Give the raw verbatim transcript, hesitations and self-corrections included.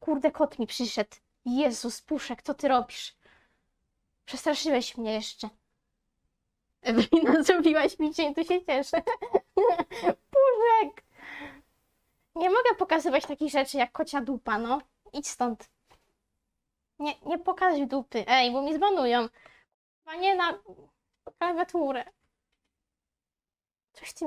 kurde, kot mi przyszedł. Jezus, Puszek, co ty robisz? Przestraszyłeś mnie jeszcze. Ewelina, zrobiłaś mi dzień, tu się cieszę. Puszek! Nie mogę pokazywać takich rzeczy jak kocia dupa, no. Idź stąd. Nie, nie pokazuj dupy. Ej, bo mi zbanują. Chyba nie na klawiaturę. Coś ty